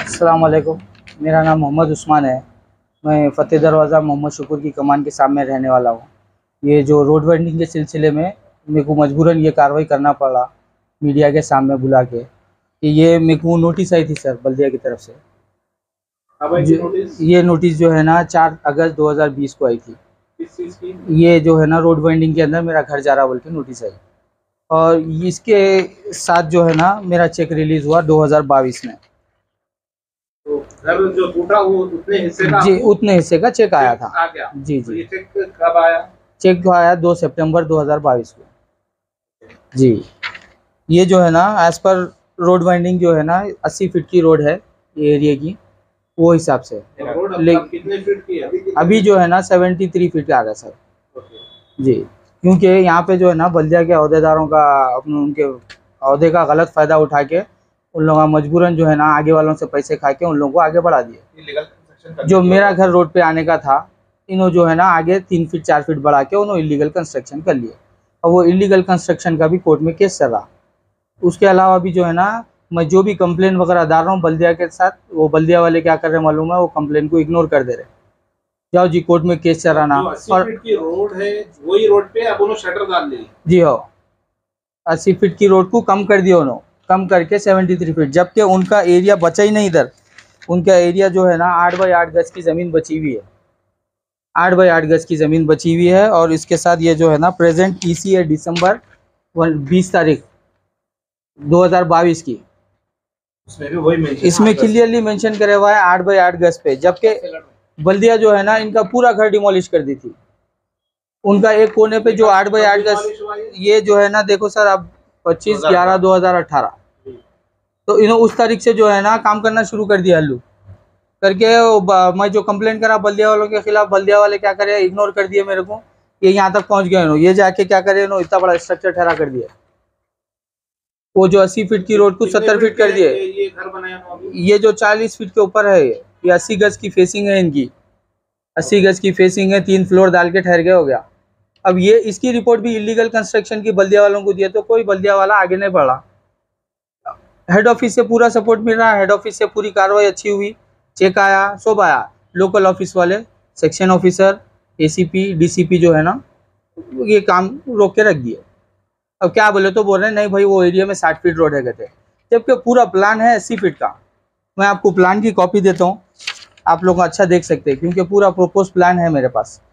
अस्सलाम वालेकुम। मेरा नाम मोहम्मद उस्मान है। मैं फ़तेह दरवाज़ा मोहम्मद शुक्र की कमान के सामने रहने वाला हूँ। ये जो रोड वेंडिंग के सिलसिले में मेरे को मजबूरन ये कार्रवाई करना पड़ा मीडिया के सामने बुला के कि ये मेरे को नोटिस आई थी सर बल्दिया की तरफ से। ये नोटिस जो है ना 4 अगस्त 2020 को आई थी। किस चीज़ की? ये जो है ना रोड वेंडिंग के अंदर मेरा घर जा रहा बोल के नोटिस आई और इसके साथ जो है ना मेरा चेक रिलीज़ हुआ 2022 में। तो घर जो टूटा वो उतने हिस्से का जी, उतने हिस्से का चेक आया था। आ गया। जी तो जी। ये चेक कब आया? चेक जो आया 2 सितंबर 2022 को। जी, ये जो है ना एज पर रोड वाइंडिंग जो है ना 80 फीट की रोड है ये एरिया की, वो हिसाब से। रोड अब कितने फीट की है? अभी जो है ना 73 फीट का आ गया सर। जी, क्योंकि यहाँ पे जो है ना बल्दिया के अहदेदारों का अपने उनके अहदे का गलत फ़ायदा उठा के उन लोगों मजबूरन जो है ना आगे वालों से पैसे खा के उन लोगों को आगे बढ़ा दिए। जो मेरा घर रोड पे आने का था, इन्होंने जो है ना आगे 3 फीट 4 फीट बढ़ा के उन्होंने इलीगल कंस्ट्रक्शन कर लिए और वो इलीगल कंस्ट्रक्शन का भी कोर्ट में केस चल रहा। उसके अलावा भी जो है ना मैं जो भी कंप्लेन वगैरह डाल रहा हूँ बल्दिया के साथ, वो बल्दिया वाले क्या कर रहे हैं मालूम है, वो कंप्लेन को इग्नोर कर दे रहे। जाओ जी कोर्ट में केस चलाना। और 80 फीट की रोड है वही रोड पे अब उन्होंने शटर डाल ली। जी हो, 80 फीट की रोड को कम कर दिया उन्होंने, कम करके 73 फीट, जबकि उनका एरिया बचा ही नहीं इधर। उनका एरिया जो है ना 8 बाई 8 गज की ज़मीन बची हुई है, 8 बाई 8 गज की ज़मीन बची हुई है। और इसके साथ ये जो है ना प्रेजेंट ईसी है दिसंबर 20 तारीख 2022 की। इसमें क्लियरली मेंशन करे हुआ है 8 बाई 8 गज पे, जबकि बल्दिया जो है ना इनका पूरा घर डिमोलिश कर दी थी। उनका एक कोने पे जो 8 बाई 8 गज, ये जो है ना देखो सर अब 25/11/2018, तो इन्होंने उस तारीख से जो है ना काम करना शुरू कर दिया हल्लू करके। मैं जो कंप्लेंट करा बल्दिया वालों के खिलाफ, बल्दिया वाले क्या करे, इग्नोर कर दिए मेरे को। ये यहाँ तक पहुँच गए इन्होंने, ये जाके क्या करे इन्होंने इतना बड़ा स्ट्रक्चर ठहरा कर दिया। वो जो 80 फीट की रोड को 70 फीट कर दिए। ये घर बनाया ये जो 40 फीट के ऊपर है, ये 80 गज की फेसिंग है इनकी, 80 गज की फेसिंग है, 3 फ्लोर डाल के ठहर गया हो गया। अब ये इसकी रिपोर्ट भी इलीगल कंस्ट्रक्शन की बल्दिया वालों को दिया, तो कोई बल्दिया वाला आगे नहीं बढ़ा। हेड ऑफिस से पूरा सपोर्ट मिल रहा है, हेड ऑफिस से पूरी कार्रवाई अच्छी हुई, चेक आया, सब आया। लोकल ऑफिस वाले, सेक्शन ऑफिसर, एसीपी, डीसीपी जो है ना, ये काम रोक के रख दिए। अब क्या बोले तो बोल रहे हैं नहीं भाई वो एरिया में 60 फीट रोड है कहते, जबकि पूरा प्लान है 80 फीट का। मैं आपको प्लान की कॉपी देता हूँ, आप लोग अच्छा देख सकते हैं, क्योंकि पूरा प्रोपोज प्लान है मेरे पास।